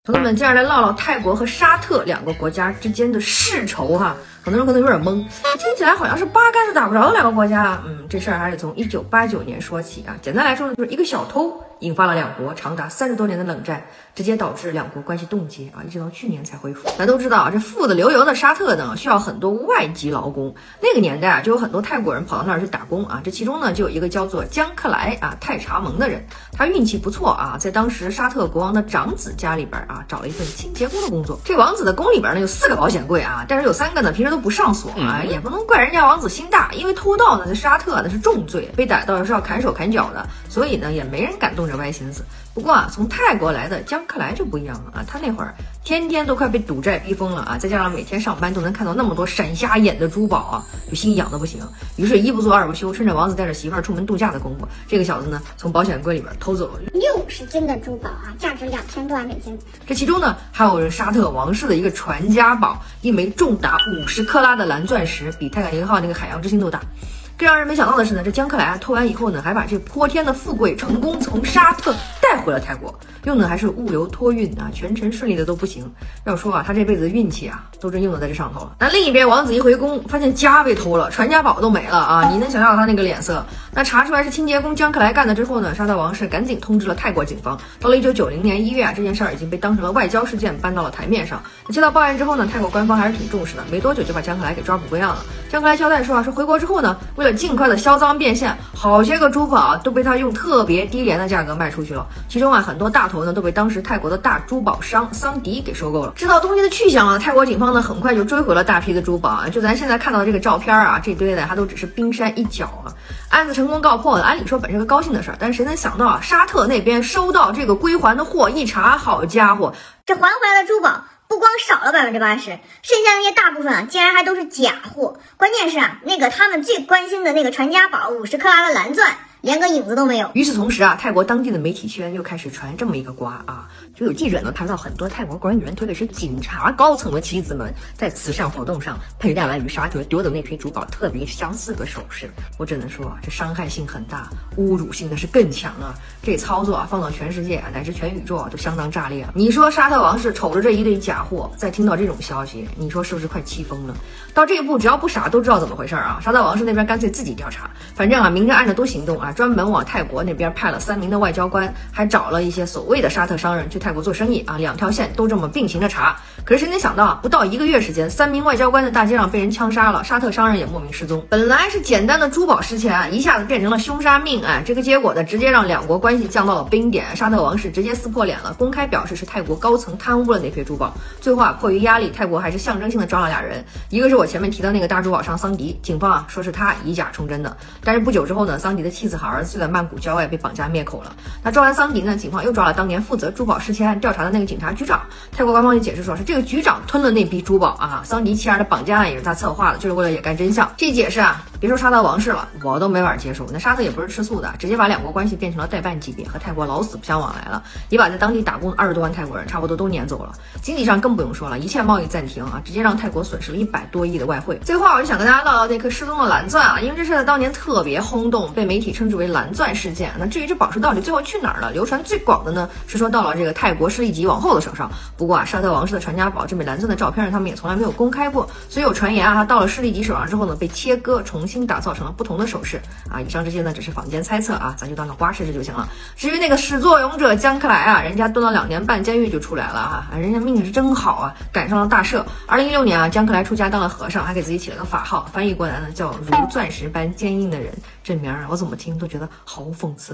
朋友们，接下来唠唠泰国和沙特两个国家之间的世仇哈。很多人可能有点懵，听起来好像是八竿子打不着的两个国家。这事儿还是从1989年说起啊。简单来说呢，就是一个小偷引发了两国长达30多年的冷战，直接导致两国关系冻结啊，一直到去年才恢复。咱都知道啊，这富得流油的沙特呢，需要很多外籍劳工。那个年代啊，就有很多泰国人跑到那儿去打工啊。这其中呢，就有一个叫做江克莱啊泰查蒙的人，他运气不错啊，在当时沙特国王的长子家里边啊，找了一份清洁工的工作。这王子的宫里边呢有4个保险柜啊，但是有3个呢平时都不上锁啊，也不能怪人家王子心大，因为偷盗呢在沙特那是重罪，被逮到是要砍手砍脚的，所以呢也没人敢动这歪心思。不过啊，从泰国来的江克莱就不一样了啊，他那会儿天天都快被赌债逼疯了啊，再加上每天上班都能看到那么多闪瞎眼的珠宝啊，就心痒的不行。于是，一不做二不休，趁着王子带着媳妇儿出门度假的功夫，这个小子呢从保险柜里边偷走了 60斤的珠宝啊，价值2000多万美金。 这其中呢，还有沙特王室的一个传家宝，一枚重达50克拉的蓝钻石，比泰坦尼克号那个海洋之心都大。更让人没想到的是呢，这江克莱啊偷完以后呢，还把这泼天的富贵成功从沙特带回了泰国，用的还是物流托运啊，全程顺利的都不行。要说啊，他这辈子的运气啊，都真用的在这上头了。那另一边，王子一回宫，发现家被偷了，传家宝都没了啊！你能想象他那个脸色？那查出来是清洁工江克莱干的之后呢，沙特王室赶紧通知了泰国警方。到了1990年1月啊，这件事儿已经被当成了外交事件搬到了台面上。接到报案之后呢，泰国官方还是挺重视的，没多久就把江克莱给抓捕归案了。江克莱交代说啊，说回国之后呢，为了尽快的销赃变现，好些个珠宝啊都被他用特别低廉的价格卖出去了。其中啊，很多大头呢都被当时泰国的大珠宝商桑迪给收购了。知道东西的去向啊，泰国警方呢很快就追回了大批的珠宝啊。就咱现在看到的这个照片啊，这堆的还都只是冰山一角啊。案子成功告破，按理说本是个高兴的事儿，但是谁能想到啊，沙特那边收到这个归还的货一查，好家伙， 这还回来的珠宝不光少了80%，剩下那些大部分啊，竟然还都是假货。关键是啊，那个他们最关心的那个传家宝50克拉的蓝钻，连个影子都没有。 与此同时啊，泰国当地的媒体圈又开始传这么一个瓜啊，就有记者呢拍到很多泰国官员，特别是警察高层的妻子们，在慈善活动上佩戴了与沙特丢的那批珠宝特别相似的首饰。我只能说啊，这伤害性很大，侮辱性的是更强啊！这操作啊，放到全世界乃至全宇宙啊，都相当炸裂。你说沙特王室瞅着这一堆假货，再听到这种消息，你说是不是快气疯了？到这一步，只要不傻都知道怎么回事啊！沙特王室那边干脆自己调查，反正啊，明着暗着都行动啊，专门往泰国那边派了3名的外交官，还找了一些所谓的沙特商人去泰国做生意啊，2条线都这么并行着查。可是谁能想到啊，不到1个月时间，3名外交官在大街上被人枪杀了，沙特商人也莫名失踪。本来是简单的珠宝失窃案，一下子变成了凶杀命案，这个结果呢，直接让两国关系降到了冰点。沙特王室直接撕破脸了，公开表示是泰国高层贪污了那批珠宝。最后啊，迫于压力，泰国还是象征性的抓了2人，一个是我前面提到那个大珠宝商桑迪，警方啊说是他以假充真的。但是不久之后呢，桑迪的妻子和儿子就在曼谷郊外被绑架灭口了。那抓完桑迪呢，警方又抓了当年负责珠宝失窃案调查的那个警察局长。泰国官方就解释说，是这个局长吞了那批珠宝啊，桑迪妻儿的绑架案也是他策划的，就是为了掩盖真相。这解释啊，别说沙特王室了，我都没法接受。那沙特也不是吃素的，直接把两国关系变成了代办级别，和泰国老死不相往来了，也把在当地打工20多万泰国人差不多都撵走了。经济上更不用说了，一切贸易暂停啊，直接让泰国损失了100多亿的外汇。最后啊，我就想跟大家唠唠那颗失踪的蓝钻啊，因为这事在当年特别轰动，被媒体称之为蓝钻事件。那至于这宝石到底最后去哪儿了，流传最广的呢是说到了这个泰国势力级王后的手上。不过啊，沙特王室的传家宝这枚蓝钻的照片他们也从来没有公开过，所以有传言啊，它到了势力级手上之后呢，被切割重新打造成了不同的首饰啊。以上这些呢只是坊间猜测啊，咱就当个瓜试试就行了。至于那个始作俑者江克莱啊，人家蹲了2年半监狱就出来了啊，人家命是真好啊，赶上了大赦。2016年啊，江克莱出家当了和尚，还给自己起了个法号，翻译过来呢叫如钻石般坚硬的人。这名儿我怎么听都觉得好讽刺。